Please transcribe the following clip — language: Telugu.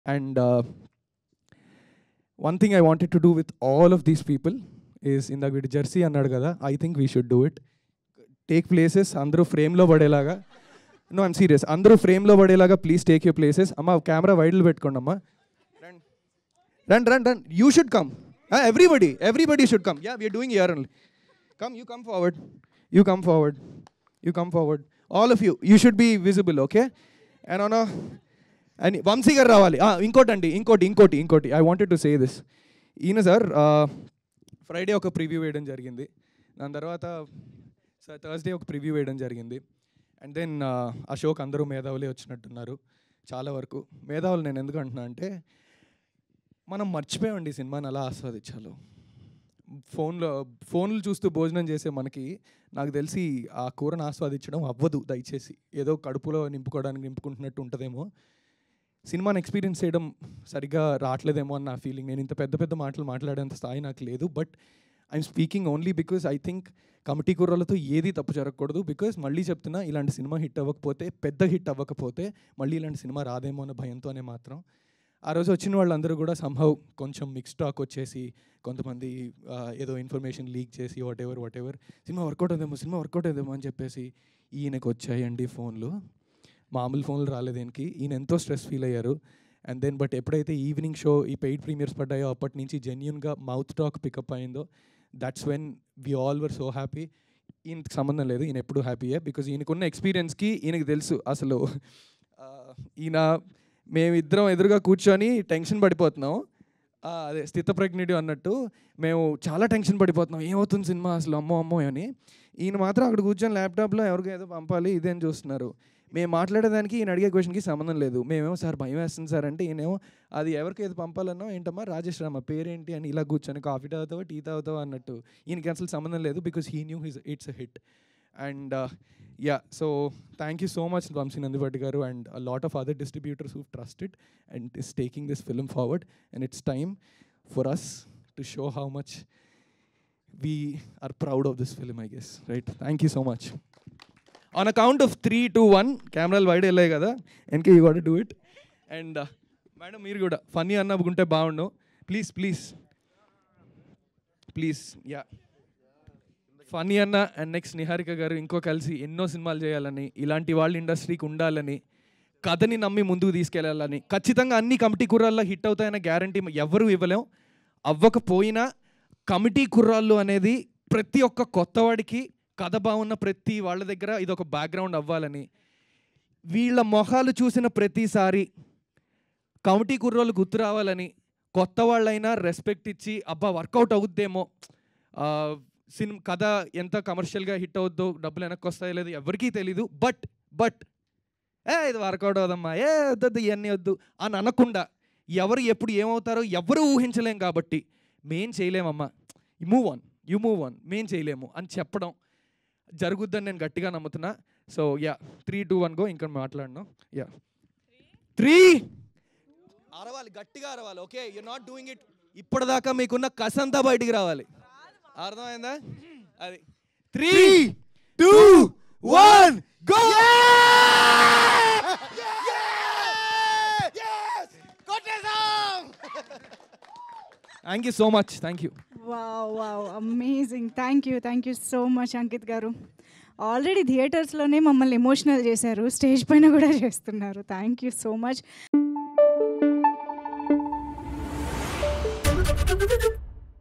And one thing I wanted to do with all of these people is in the jersey annadu kada, I think we should do it. Take places, andru frame lo padelaga. No, I'm serious. Andru frame lo padelaga, please take your places. Amma camera wide lo pettukondi amma. Run. You should come. Everybody should come. Yeah, we are doing here only. Come, you come forward. You come forward. All of you. You should be visible, okay? And on a... And Vamsi garu ravali. Inkoti. I wanted to say this. Ina sir, Friday oka preview veyadam jarigindi. Dan tarvata Thursday oka preview veyadam jarigindi. And then Ashok andaru మేధావులే వచ్చినట్టున్నారు చాలా వరకు. మేధావులు నేను ఎందుకు అంటున్నా అంటే మనం మర్చిపోయామండి సినిమాని అలా ఆస్వాదించాలి. ఫోన్లు చూస్తూ భోజనం చేసే మనకి నాకు తెలిసి ఆ కూరను ఆస్వాదించడం అవ్వదు. దయచేసి ఏదో కడుపులో నింపుకుంటున్నట్టు ఉంటుందేమో, సినిమాని ఎక్స్పీరియన్స్ చేయడం సరిగ్గా రావట్లేదేమో అని నా ఫీలింగ్. నేను ఇంత పెద్ద మాటలు మాట్లాడేంత స్థాయి నాకు లేదు. But I'm speaking only because I think Committee కుర్రాలతో ఏది తప్పు జరగకూడదు. బికాజ్ మళ్ళీ చెప్తున్నా, ఇలాంటి సినిమా పెద్ద హిట్ అవ్వకపోతే మళ్ళీ ఇలాంటి సినిమా రాదేమో అనే భయంతోనే మాత్రం ఆ రోజు వచ్చిన వాళ్ళందరూ కూడా సంహవ్ కొంచెం మిక్స్ టాక్ వచ్చేసి, కొంతమంది ఏదో ఇన్ఫర్మేషన్ లీక్ చేసి వాట్ ఎవర్ సినిమా వర్కౌట్ అవుతుందేమో అని చెప్పేసి ఈయనకు వచ్చాయండి ఫోన్లు. మామూలు ఫోన్లు రాలేదు ఈయనకి. ఈయన ఎంతో స్ట్రెస్ ఫీల్ అయ్యారు. అండ్ దెన్ బట్ ఎప్పుడైతే ఈవినింగ్ షో ఈ పెయిడ్ ప్రీమియర్స్ పడ్డాయో అప్పటి నుంచి జెన్యూన్గా మౌత్ టాక్ పికప్ అయిందో, that's when we all were so happy. ఈయనకి సంబంధం లేదు, ఈయన ఎప్పుడు హ్యాపీయే. బికాజ్ ఈయనకున్న ఎక్స్పీరియన్స్కి ఈయనకి తెలుసు అసలు ఈయన మేమిద్దరం ఎదురుగా కూర్చొని టెన్షన్ పడిపోతున్నాం. అదే స్థితప్రజ్ఞుడు అన్నట్టు మేము చాలా టెన్షన్ పడిపోతున్నాం, ఏమవుతుంది సినిమా అసలు అమ్మో అని. ఈయన మాత్రం అక్కడ కూర్చొని ల్యాప్టాప్లో ఎవరికో ఏదో పంపాలి ఇదేం చూస్తున్నారు. మేము మాట్లాడేదానికి ఈయన అడిగే క్వశ్చన్కి సంబంధం లేదు. మేమేమో సార్ భయం వేస్తుంది సార్ అంటే, ఈయనేమో అది ఎవరికి ఏదో పంపాలన్నో ఏంటమ్మా రాజేష్ రామ పేరేంటి అని ఇలా కూర్చొని కాఫీ తాగుతావా టీ తాగుతావా అన్నట్టు. ఈయనకి అసలు సంబంధం లేదు because he knew it's a hit. And so thank you so much Vamsi Nandivadi garu and a lot of other distributors who've trusted and is taking this film forward. And it's time for us to show how much we are proud of this film, I guess, right? Thank you so much. On a count of 3, 2, 1 camera wide ellai kada, NK you got to do it. And madam meer kuda funny annagunte baagundu, please yeah. Phani అన్న అండ్ నెక్స్ట్ నిహారిక గారు ఇంకో కలిసి ఎన్నో సినిమాలు చేయాలని, ఇలాంటి వాళ్ళ ఇండస్ట్రీకి ఉండాలని, కథని నమ్మి ముందుకు తీసుకెళ్లాలని. ఖచ్చితంగా అన్ని కమిటీ కుర్రాల్లో హిట్ అవుతాయన్న గ్యారంటీ ఎవరు ఇవ్వలేం. అవ్వకపోయినా కమిటీ కుర్రాళ్ళు అనేది ప్రతి ఒక్క కొత్తవాడికి కథ బాగున్న ప్రతి వాళ్ళ దగ్గర ఇది ఒక బ్యాక్గ్రౌండ్ అవ్వాలని, వీళ్ళ మొహాలు చూసిన ప్రతిసారి కమిటీ కుర్రాళ్ళు గుర్తు రావాలని, కొత్త వాళ్ళైనా రెస్పెక్ట్ ఇచ్చి అబ్బా వర్కౌట్ అవుద్దేమో, కథ ఎంత కమర్షియల్గా హిట్ అవుద్దో, డబ్బులు వెనక్కి వస్తాయో లేదు ఎవరికీ తెలీదు. బట్ ఇది వర్కౌట్ అవుదమ్మా, వద్దు ఇవన్నీ వద్దు అని అనకుండా, ఎవరు ఎప్పుడు ఏమవుతారో ఎవరు ఊహించలేం కాబట్టి మేం చేయలేమమ్మా, యూ మూవ్ ఆన్ మేం చేయలేము అని చెప్పడం జరుగుద్దని నేను గట్టిగా నమ్ముతున్నా. So yeah 3, 2, 1 go. ఇంకా మాట్లాడను. యా 3 అరవాలి, గట్టిగా అరవాలి. Okay, you not doing it. ఇప్పటిదాకా మీకున్న కసంతా బయటికి రావాలి. అర్థమైందా? అది 3, 2, 1 go. Thank you so much. Thank you. Wow amazing. Thank you so much Ankit garu. Already థియేటర్స్లోనే మమ్మల్ని ఎమోషనల్ చేశారు, స్టేజ్ పైన కూడా చేస్తున్నారు. Thank you so much.